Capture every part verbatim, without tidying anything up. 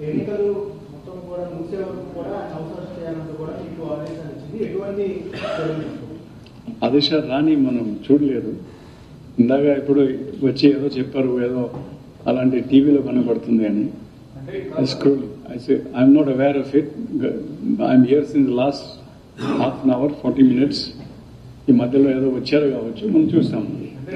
ఎన్నికలు మొత్తం కూడా ముగిసే వరకు కూడా అవసరం చేయాలంటూ కూడా మీకు ఆదేశాలు ఇచ్చింది. ఎటువంటి ఆదేశాలు రాని మనం చూడలేదు. ఇందాక ఇప్పుడు వచ్చి ఏదో చెప్పారు, ఏదో అలాంటి టీవీలో కనబడుతుంది అని. Scroll I'm not aware of it. I'm here since last half an hour forty minutes. ఈ మధ్యలో ఏదో వచ్చారు కావచ్చు, మనం చూస్తాము.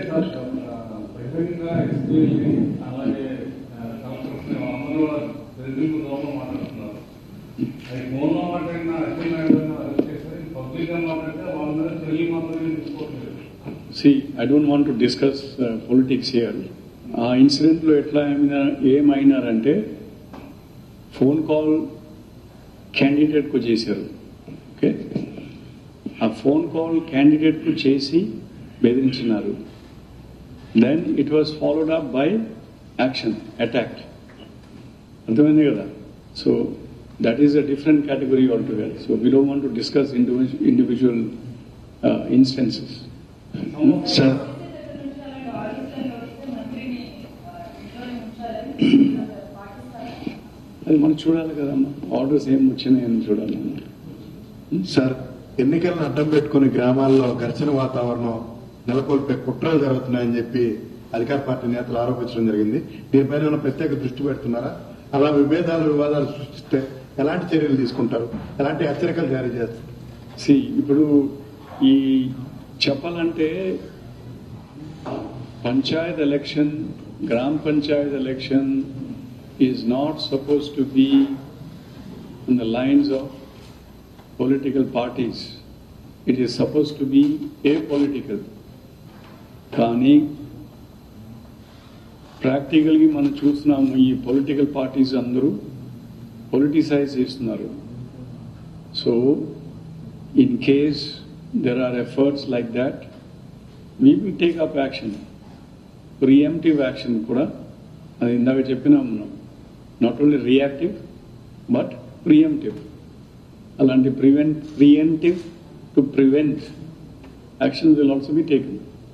See, I don't want to discuss uh, politics here. ఆ ఇన్సిడెంట్లో ఎట్లా ఏమైనారంటే ఫోన్ కాల్ క్యాండిడేట్కు చేశారు. ఓకే, ఆ ఫోన్ కాల్ క్యాండిడేట్కు చేసి బెదిరించినారు. Then it was followed up by action, attack. అర్థమైంది కదా? So that is a different category all together. So we don't want to discuss individual instances. Sir, అది మనం చూడాలి కదమ్మా, ఆర్డర్స్ ఏం వచ్చినాయని చూడాలి. సార్, ఎన్నికలను అడ్డం పెట్టుకుని గ్రామాల్లో ఘర్షణ వాతావరణం నెలకొల్పే కుట్రలు జరుగుతున్నాయని చెప్పి అధికార పార్టీ నేతలు ఆరోపించడం జరిగింది. దీనిపైన ఏమైనా ప్రత్యేక దృష్టి పెడుతున్నారా? అలా విభేదాలు వివాదాలు సృష్టిస్తే ఎలాంటి చర్యలు తీసుకుంటారు? ఎలాంటి హెచ్చరికలు జారీ చేస్తారు? సి, ఇప్పుడు ఈ చెప్పాలంటే పంచాయత్ ఎలక్షన్, గ్రామ panchayat election is not suppose to be on the lines of political parties. It is supposed to be apolitical. కానీ ప్రాక్టికల్గా మనం చూస్తున్నాము, ఈ పొలిటికల్ పార్టీస్ అందరూ పొలిటిసైజ్ చేస్తున్నారు. So in case there are efforts like that, we will take up action. Preemptive action కూడా, అది ఇందాక చెప్పినాము, not only reactive but preventive. అలాంటి prevent preventive to prevent action will also be taken.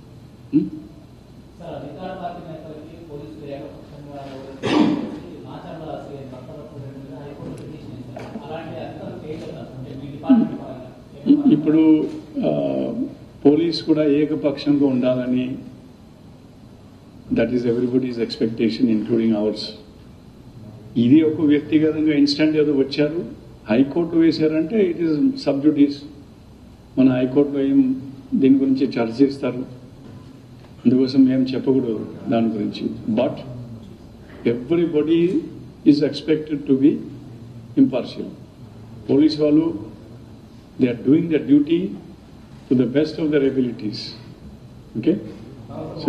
ఇప్పుడు police కూడా ఏకపక్షంగా ఉండాలని, that is everybody's expectation including ours. ఇది ఒక వ్యక్తిగతంగా ఇన్స్టెంట్ ఏదో వచ్చారు, హైకోర్టు వేశారంటే ఇట్ ఈస్ సబ్జుడిస్. మన హైకోర్టులో ఏం దీని గురించి చర్చిస్తారు, అందుకోసం ఏం చెప్పకూడదు దాని గురించి. But everybody is expected to be impartial. Police వాళ్ళు they are doing their duty to the best of their abilities. Okay, so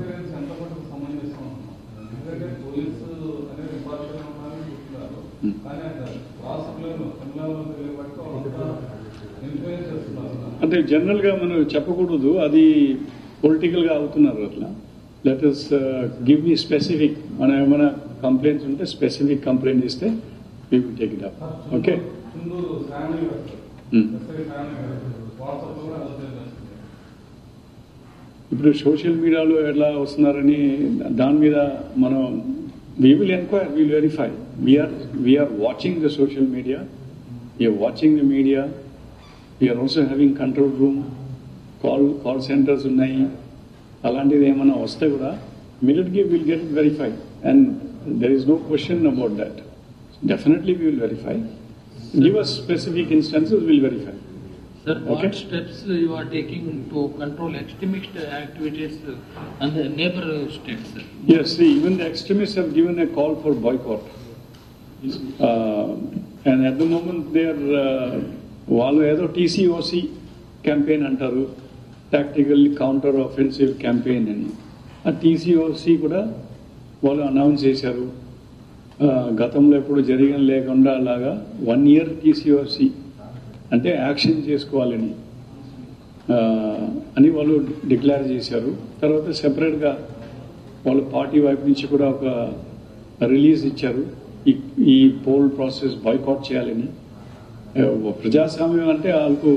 అంటే జనరల్ గా మనం చెప్పకూడదు, అది పొలిటికల్ గా అవుతున్నారు అట్లా. Let us give me specific, మన ఏమైనా కంప్లైంట్స్ ఉంటే స్పెసిఫిక్ కంప్లైంట్ ఇస్తే we will take it up. Okay. ఇప్పుడు సోషల్ మీడియాలో ఎలా వస్తున్నారని దాని మీద మనం we will enquire, will verify. We're we're watching the social media, we're watching the media, we're also having control room, call call centres ఉన్నాయి. అలాంటిది ఏమైనా వస్తే కూడా immediately will get it verified and there is no question about that. Definitely we will verify. Give us specific instances, we'll verify. Sir, okay? What steps you are taking to control extremist activities on the neighbor states? Sir? Yes, see, even the extremists have given a call for boycott. Uh, and at the moment they are, వాళ్ళు ఏదో T C O C campaign అంటారు, tactical counter offensive campaign అని. ఆ T C O C కూడా వాళ్ళు announce చేశారు. గతంలో ఎప్పుడు జరిగిన లేకుండా అలాగా వన్ ఇయర్ టీసీఓసి అంటే యాక్షన్ చేసుకోవాలని అని వాళ్ళు డిక్లేర్ చేశారు. తర్వాత సెపరేట్గా వాళ్ళ పార్టీ వైపు నుంచి కూడా ఒక రిలీజ్ ఇచ్చారు, ఈ పోల్ ప్రాసెస్ బాయ్కాట్ చేయాలని. ప్రజాస్వామ్యం అంటే వాళ్ళకు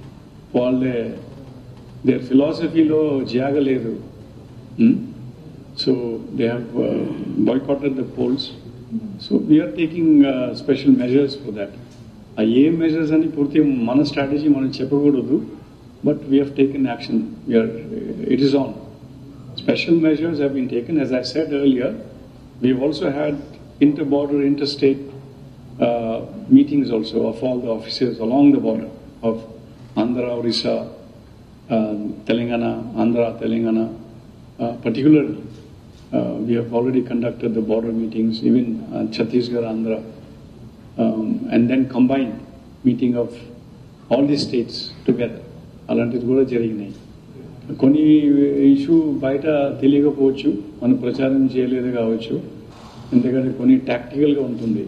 వాళ్ళే దేర్ ఫిలాసఫీలో జాగలేదు. So they have uh, boycotted the polls. So we are taking uh, special measures for that. ఆ ఏ మెజర్స్ అని పూర్తి మన స్ట్రాటజీ మనం చెప్పకూడదు, but we have taken action. It is on. Special measures have been taken. As I said earlier, we've also had inter-border, interstate uh, meetings also of all the officers along the border of Andhra, Orissa, uh, Telangana, Andhra, Telangana. Uh, particularly, uh, we have already conducted the border meetings, even uh, Chhattisgarh, Andhra, um, and then combined meeting of all these states together. అలాంటిది కూడా జరిగినాయి. కొన్ని issue బయట తెలియకపోవచ్చు, మనం ప్రచారం చేయలేదు కావచ్చు, ఎందుకంటే కొన్ని టాక్టికల్గా ఉంటుంది,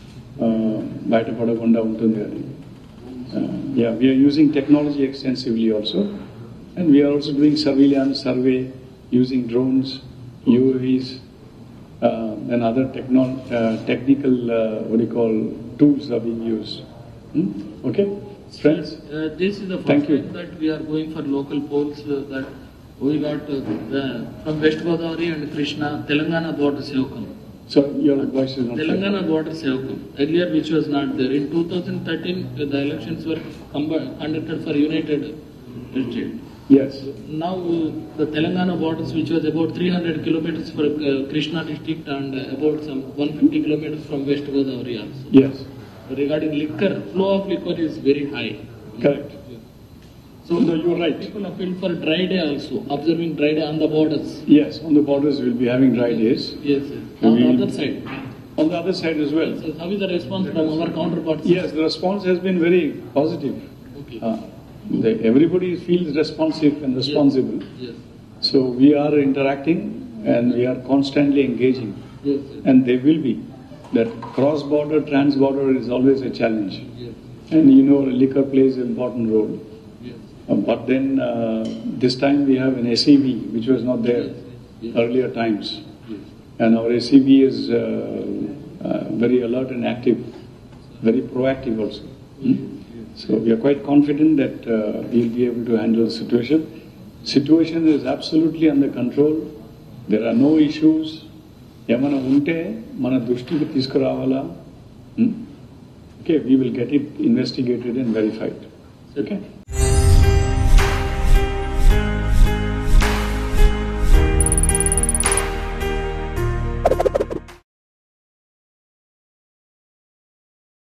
బయటపడకుండా ఉంటుంది. అది yeah we're using technology extensively also, and we're also doing surveillance survey using drones, UAVs, and other techno uh, technical uh, what do you call tools are being used. Hmm? Okay, friends. Uh, this is the Thank first you. time that we are going for local polls uh, that we got uh, the, from West Godavari and Krishna, Telangana border Sevakam. So your voice is not Telangana border Sevakam. Earlier, which was not there. In two thousand thirteen, uh, the elections were comb- conducted for United State. Yes. Now uh, the Telangana borders, which was about three hundred kilometers for uh, Krishna district and uh, about some one hundred fifty kilometers from West Godavari also. Yes. Regarding liquor, flow of liquor is very high. Correct. So No, you're right. people appeal for dry day also, observing dry day on the borders. Yes, on the borders we'll be having dry days. Yes, yes. On the We- other side. On the other side as well. So how is the response from our counterparts? Yes, the response has been very positive. Okay. Uh, the, everybody feels responsive and responsible. Yes. So we are interacting and we are constantly engaging. Yes. Yes. And there will be. That cross-border, trans-border is always a challenge. Yes. And you know, liquor plays an important role. Yes. Uh, but then uh, this time we have an S E B, which was not there Yes, yes. earlier times. Yes. And our S E B is uh, uh, very alert and active, very proactive also. Hmm? So we are quite confident that uh, we will be able to handle the situation. Situation is absolutely under control. There are no issues. ఏమైనా ఉంటే మన దృష్టికి తీసుకురావాలా. Okay, we will get it investigated and verified. Okay.